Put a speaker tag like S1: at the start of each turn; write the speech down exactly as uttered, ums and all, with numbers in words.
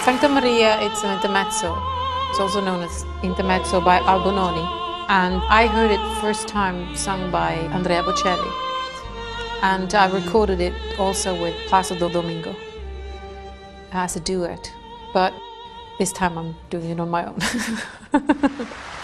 S1: Sancta Maria, it's an intermezzo. It's also known as intermezzo by Albononi. And I heard it first time sung by Andrea Bocelli. And I recorded it also with Placido Domingo as a duet. But this time I'm doing it on my own.